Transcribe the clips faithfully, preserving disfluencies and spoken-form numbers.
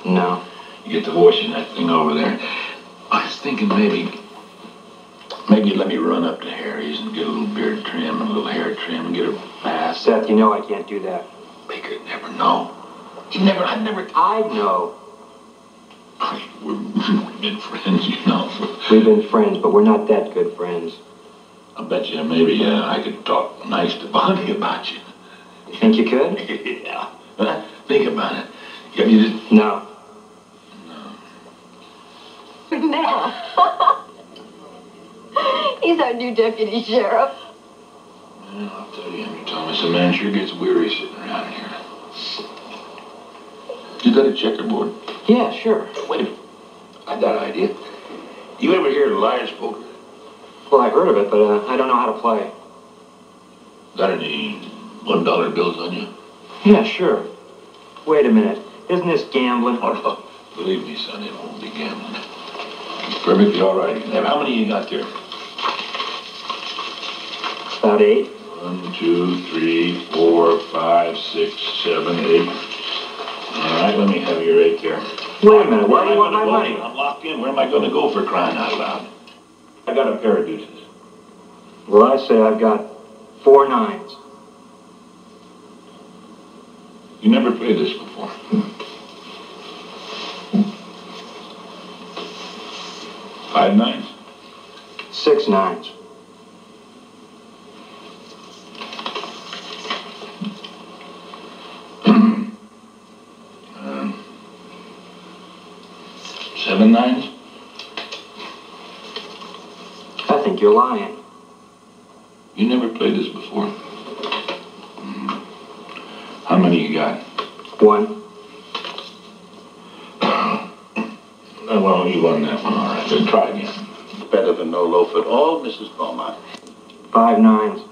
No. You get the washing that thing over there. I was thinking maybe, maybe you'd let me run up to Harry's and get a little beard trim and a little hair trim and get a bath. Seth, you know I can't do that. Baker'd never know. You never, I never... I know. We've been friends, you know. We've been friends, but we're not that good friends. I bet you maybe uh, I could talk nice to Bonnie about you. You think you could? Yeah. Huh? Think about it. You, you just... No. No. Now. He's our new deputy sheriff. Well, I'll tell you, Henry Thomas, a man sure gets weary sitting around here. You got a checkerboard? Yeah, sure. Wait a minute. I got an idea. You ever hear of Liar's Poker? Well, I've heard of it, but uh, I don't know how to play. Got any one dollar bills on you? Yeah, sure. Wait a minute. Isn't this gambling? Oh, no. Believe me, son, it won't be gambling. It's perfectly all right. How many you got there? About eight. One, two, three, four, five, six, seven, eight. All right, let me have your eight there. Wait a minute. Why do you want my money? I'm locked in. Where am I going to go for crying out loud? I got a pair of deuces. Well, I say I've got four nines. You never played this before. Five nines? Six nines. um, seven nines? I think you're lying. You never played this before. Mm. How many you got? One. Oh, well, you won that one. All right, then try again. Better than no loaf at all, Missus Beaumont. Five nines.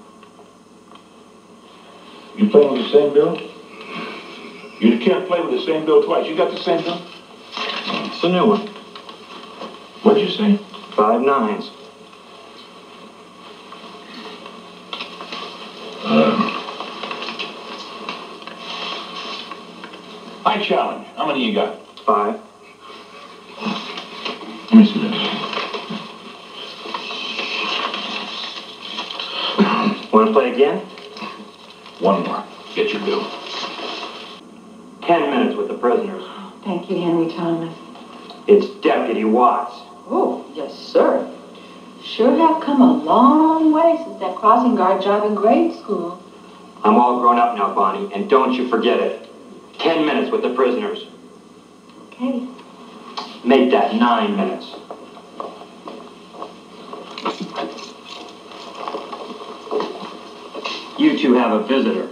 You playing with the same bill? You can't play with the same bill twice. You got the same bill? It's a new one. What'd you say? Five nines. Um, I challenge. How many you got? Five. Let me see this. Want to play again? One more. Get your bill. Ten minutes with the prisoners. Thank you, Henry Thomas. It's Deputy Watts. Oh, yes, sir. Sure have come a long way since that crossing guard job in grade school. I'm all grown up now, Bonnie, and don't you forget it. Ten minutes with the prisoners. Okay. Make that nine minutes. You two have a visitor.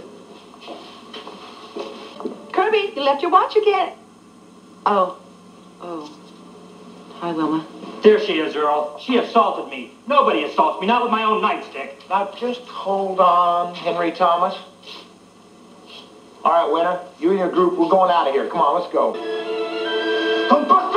Kirby, you left your watch again. Oh. Oh. Hi, Wilma. There she is, Earl. She assaulted me. Nobody assaults me, not with my own nightstick. Now, just hold on, Henry Thomas. All right, Winter, you and your group, we're going out of here. Come on, let's go. Come back!